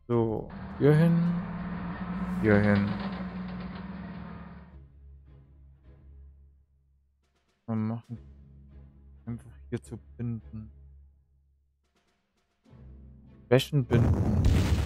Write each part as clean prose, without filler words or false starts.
So, hier hin, hier hin. Mal machen. Einfach hier zu binden. Wäschen binden.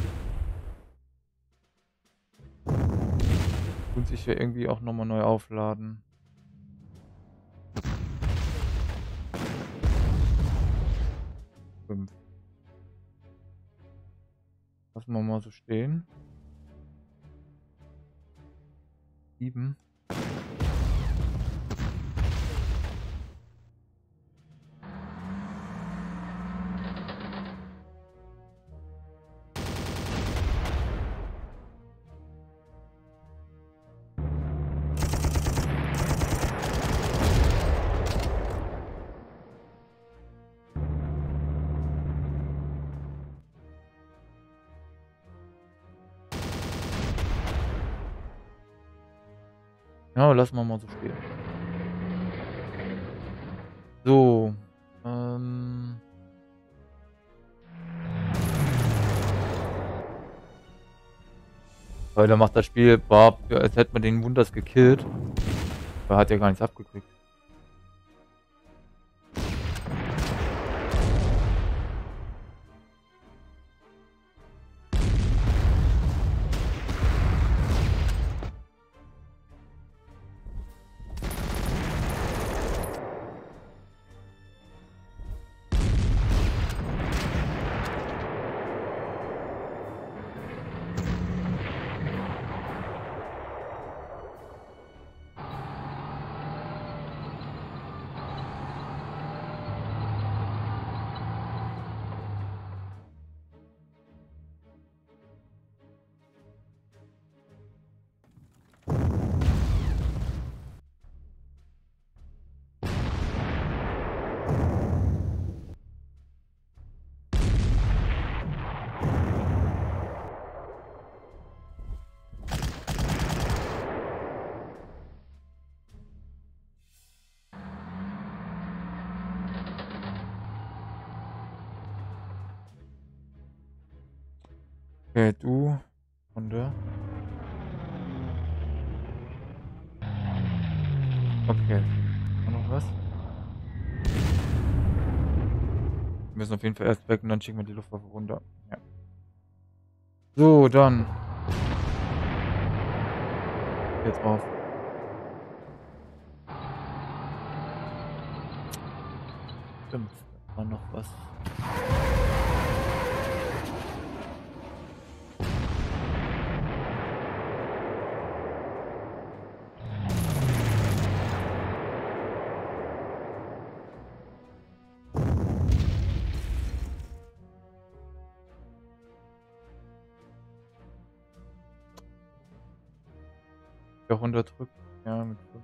Tun sich hier irgendwie auch nochmal neu aufladen. Fünf. Lassen wir mal so stehen. 7. Ja, lassen wir mal so stehen. So. Weil da macht das Spiel, boah, als hätte man den Wunders gekillt. Er hat ja gar nichts abgekriegt. Okay, du. Runde. Okay. Und noch was? Wir müssen auf jeden Fall erst weg und dann schicken wir die Luftwaffe runter. Ja. So, dann. Jetzt drauf. Stimmt. Da war noch was. Ja, runterdrückt. Ja, mit 5.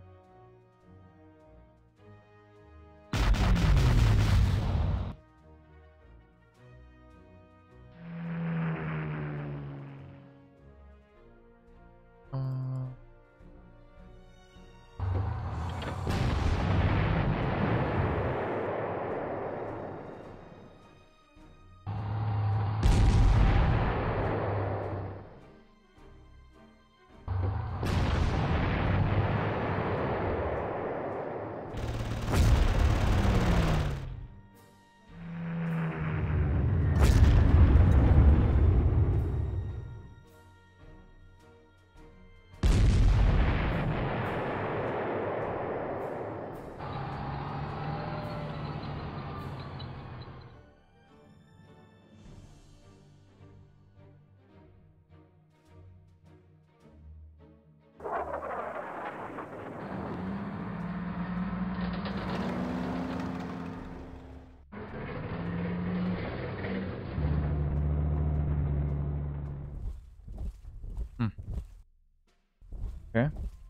Hm. Okay.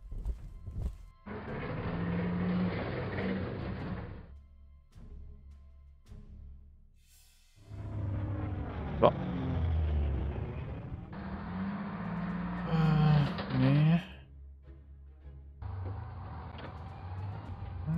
So. Nee. Hm.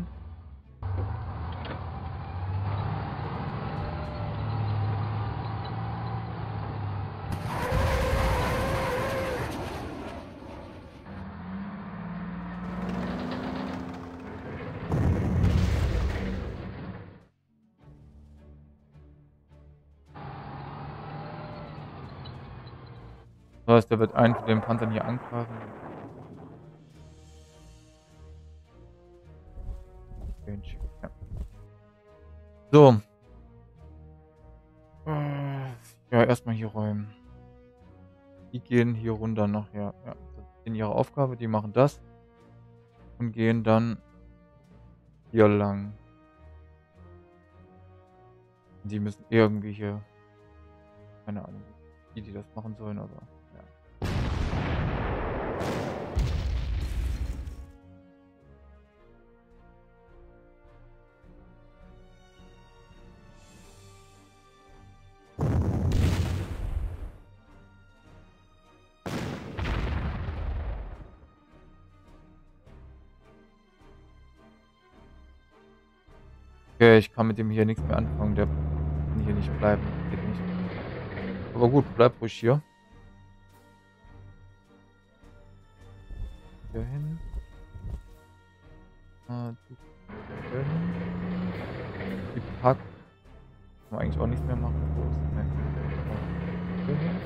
Das heißt, der wird einen von den Panzern hier angreifen. Ja. So. Ja, erstmal hier räumen. Die gehen hier runter nachher. Ja, das ist in ihrer Aufgabe, die machen das. Und gehen dann hier lang. Die müssen irgendwie hier. Keine Ahnung, wie die das machen sollen, aber ja. Okay, ich kann mit dem hier nichts mehr anfangen. Der kann hier nicht bleiben. Geht nicht. Aber gut, bleib ruhig hier. Hier hin. Du hier hin. Die Pack. Kann man eigentlich auch nichts mehr machen. Groß. Nee. Hier hin.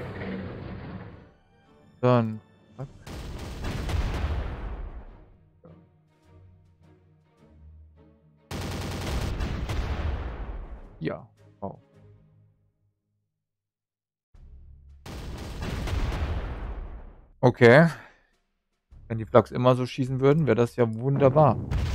Dann. Pack. Ja. Wow. Okay. Wenn die Flaks immer so schießen würden, wäre das ja wunderbar.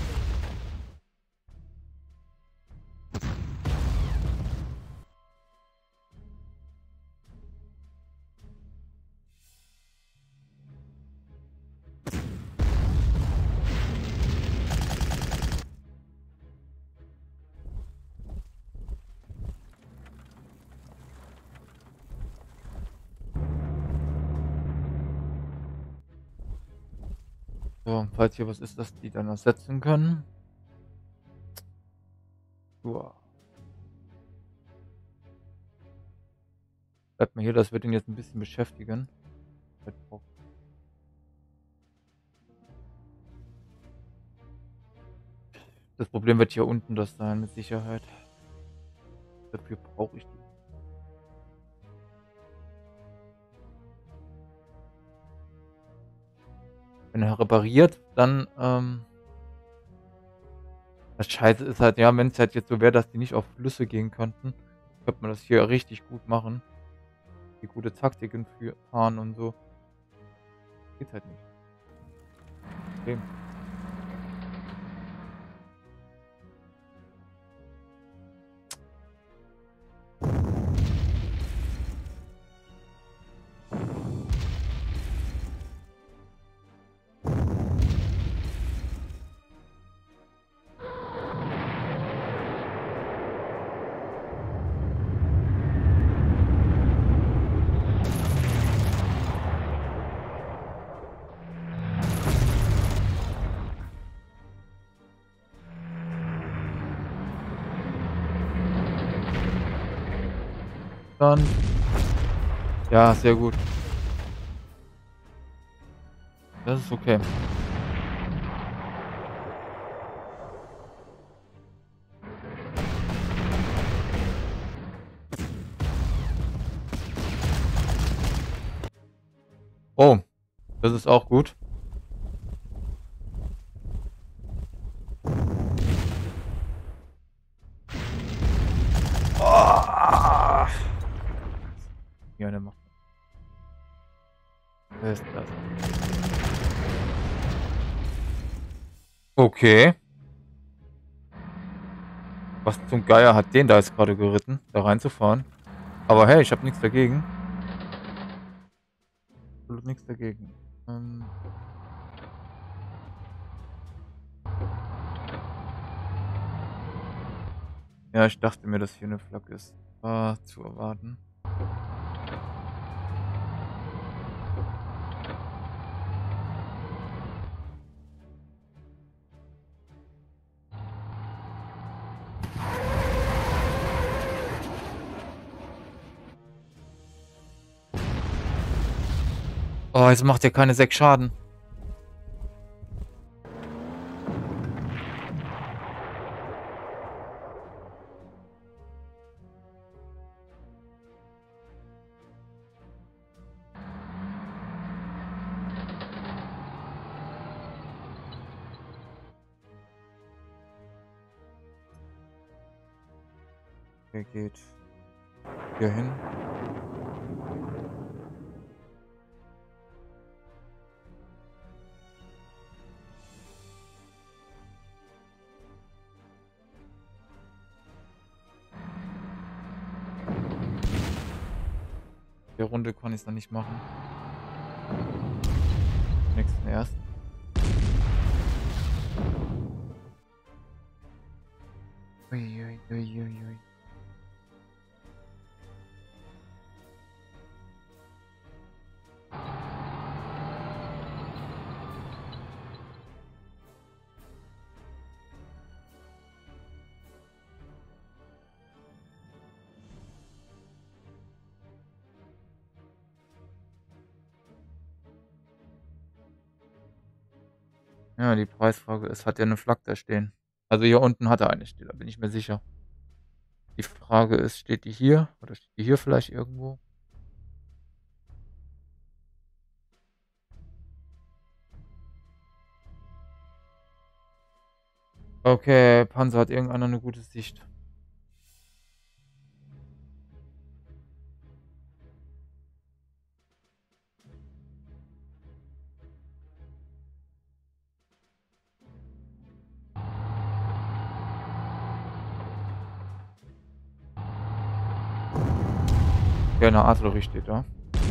So, falls hier was ist, das die dann ersetzen können. Uah. Bleibt mal hier, das wird ihn jetzt ein bisschen beschäftigen. Das Problem wird hier unten das sein, mit Sicherheit. Dafür brauche ich die. Wenn er repariert, dann, das Scheiße ist halt, ja, wenn es halt jetzt so wäre, dass die nicht auf Flüsse gehen könnten, könnte man das hier richtig gut machen. Die gute Taktiken für fahren und so. Geht halt nicht. Okay. Dann. Ja, sehr gut. Das ist okay. Oh, das ist auch gut. Oh! Ja, der macht. Was ist das? Okay. Was zum Geier hat den da jetzt gerade geritten, da reinzufahren? Aber hey, ich habe nichts dagegen. Absolut nichts dagegen. Ja, ich dachte mir, dass hier eine Flak ist. War zu erwarten. Oh, jetzt macht er keine 6 Schaden. Der geht hier hin. Der Runde kann ich es noch nicht machen. Nächsten erst. Uiuiuiui. Ja, die Preisfrage ist, hat er 'ne Flak da stehen? Also, hier unten hat er eine stehen, da bin ich mir sicher. Die Frage ist, steht die hier oder steht die hier vielleicht irgendwo? Okay, Panzer, hat irgendeiner 'ne gute Sicht? Ja, 'ne Artillerie steht da.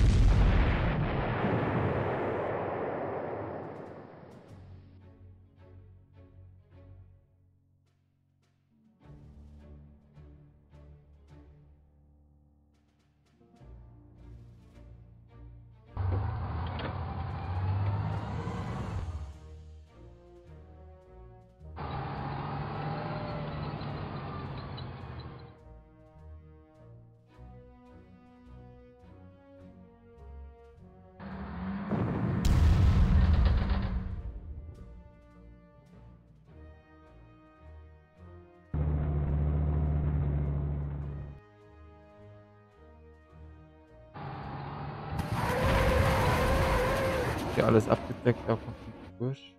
Hier alles abgedeckt, da kommt nichts durch.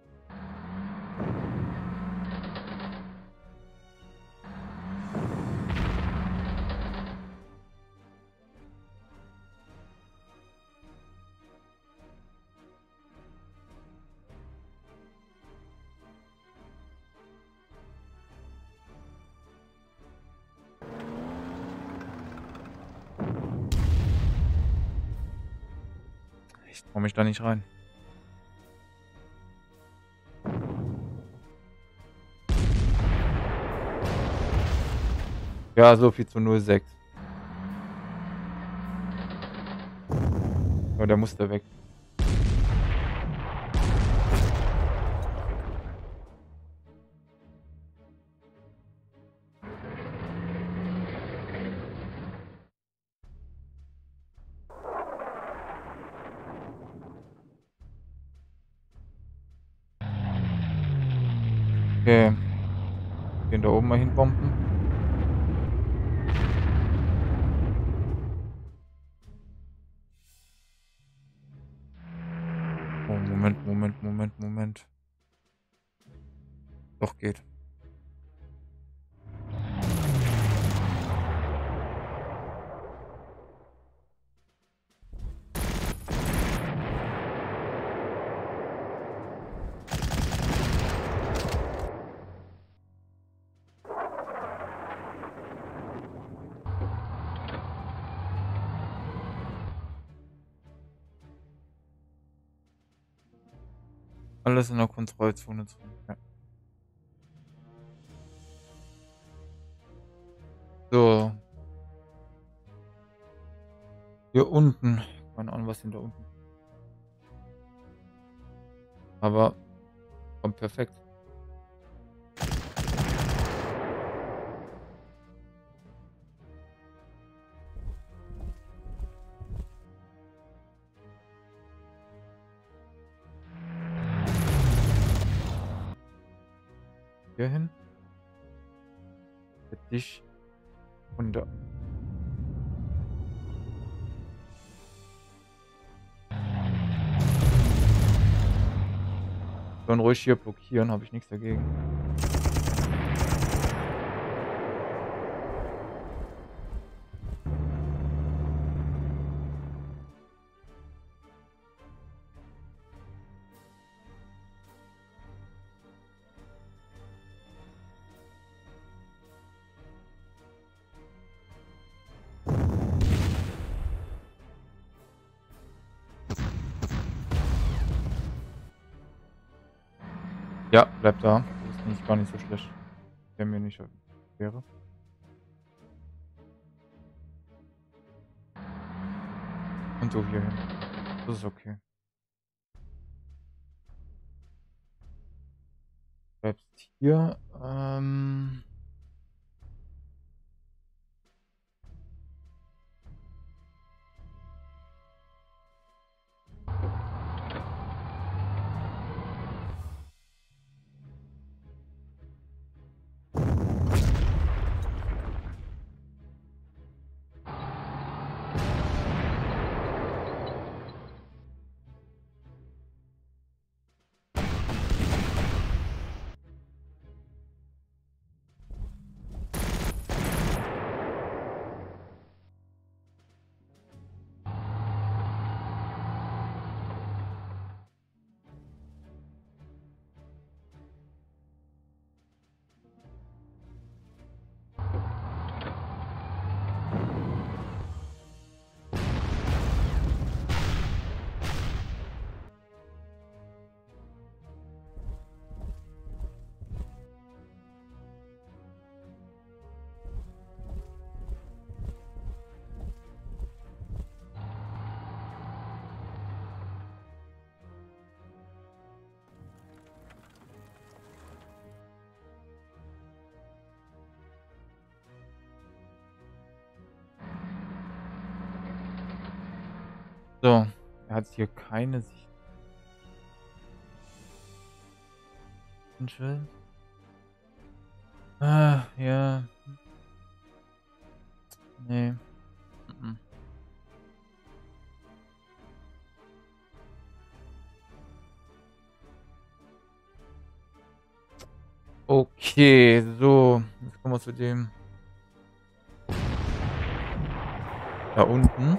Ich traue mich da nicht rein. Ja, so viel zu 06. Ja, der musste weg. Okay. Den da oben mal hinbomben. Oh, Moment. Doch, geht. Alles in der Kontrollzone drin. Ja. So. Hier unten. Keine Ahnung, was hinter unten. Aber kommt perfekt. Hier hin. Für dich. Und da. Können ruhig hier blockieren, habe ich nichts dagegen. Ja, bleib da. Das ist nicht gar nicht so schlecht. Der mir nicht wäre. Und so hier hin. Das ist okay. Bleibst hier. So. Er hat hier keine Sicht. Schild. Ja. Nee. Mhm. Okay, so. Jetzt kommen wir zu dem. Da unten.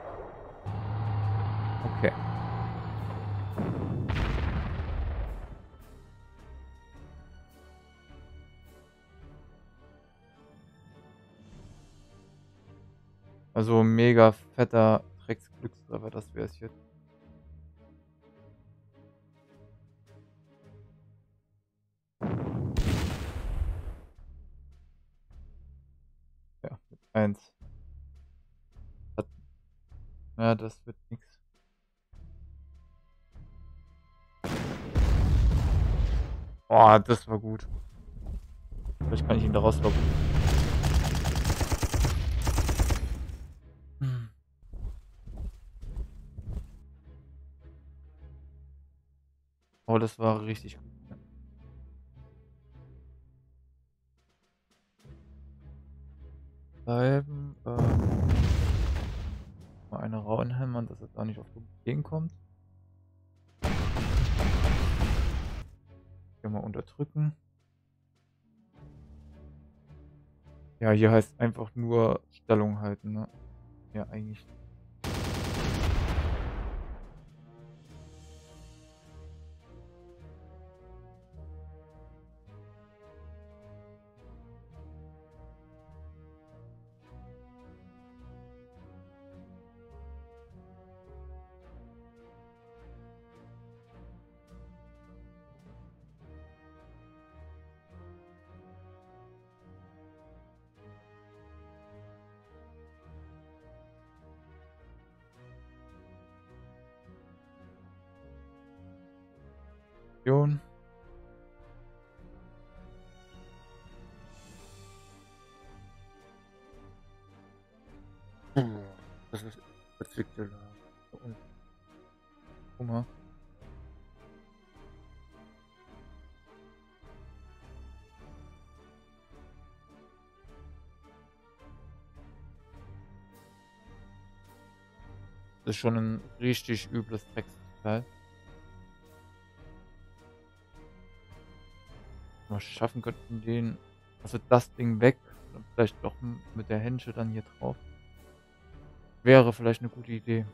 Okay. Also mega fetter Drecksglückstreffer, das wäre es jetzt. Ja, mit 1. Ja, das wird nix. Oh, das war gut. Vielleicht kann ich ihn da rauslocken. Hm. Oh, das war richtig gut. Ja. Bleiben. Mal eine raunhämmern, dass er da nicht auf dumme Ideen kommt. Hier mal unterdrücken. Ja, hier heißt einfach nur Stellung halten, ne? Ja, eigentlich. Option. Das ist verzwickte Lage. Und guck mal. Das ist schon ein richtig übles Drecksteil. Mal schaffen könnten den, also das Ding weg und vielleicht doch mit der Hänsche dann hier drauf. Wäre vielleicht eine gute Idee.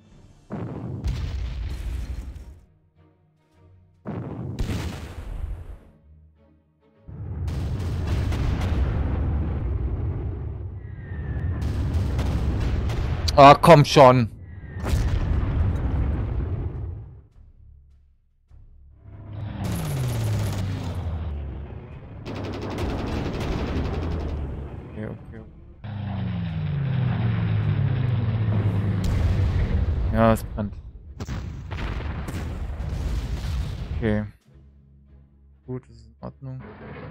Ah, komm schon. Ja, es brennt. Okay. Gut, das ist in Ordnung.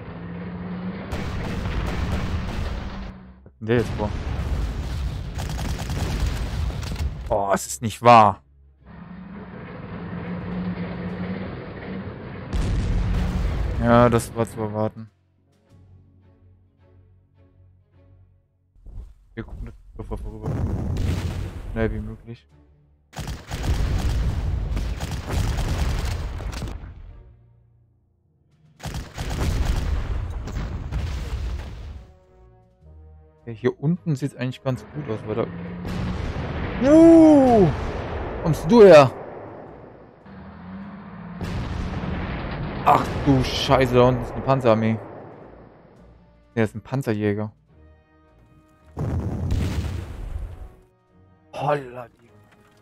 Was hat denn der jetzt vor? Oh, es ist nicht wahr. Ja, das war zu erwarten. Wir gucken, dass wir vorüber. Schnell wie möglich. Ja, hier unten sieht es eigentlich ganz gut aus, weil da. Kommst du her? Ach du Scheiße, da unten ist eine Panzerarmee. Der ist ein Panzerjäger. Holla die.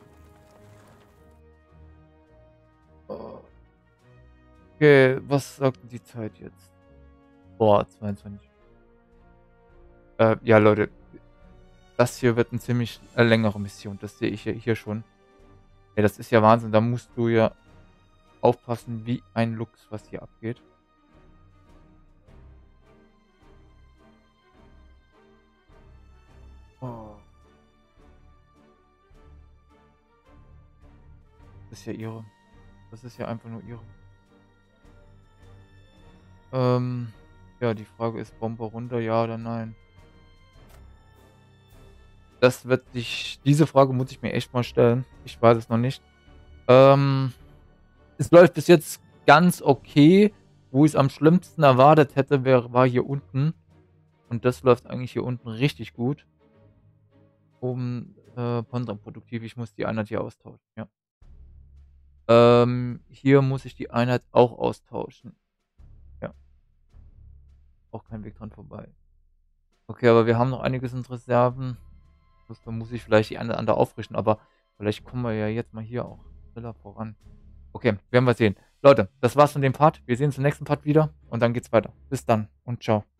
Oh. Okay, was sagt die Zeit jetzt? Boah, 22. Ja, Leute, das hier wird eine ziemlich längere Mission. Das sehe ich ja hier schon. Ja, das ist ja Wahnsinn. Da musst du ja aufpassen wie ein Luchs, was hier abgeht. Oh. Das ist ja ihre. Das ist ja einfach nur ihre. Ja, die Frage ist, Bombe runter, ja oder nein? Diese Frage muss ich mir echt mal stellen. Ich weiß es noch nicht. Ähm, Es läuft bis jetzt ganz okay. Wo ich es am schlimmsten erwartet hätte, war hier unten. Und das läuft eigentlich hier unten richtig gut. Oben kontraproduktiv. Ich muss die Einheit hier austauschen, ja. Hier muss ich die Einheit auch austauschen. Ja, auch kein Weg dran vorbei. Okay, aber wir haben noch einiges in Reserven. Da muss ich vielleicht die eine oder andere aufrichten, aber vielleicht kommen wir ja jetzt mal hier auch schneller voran. Okay, werden wir sehen. Leute, das war's von dem Part. Wir sehen uns im nächsten Part wieder und dann geht's weiter. Bis dann und ciao.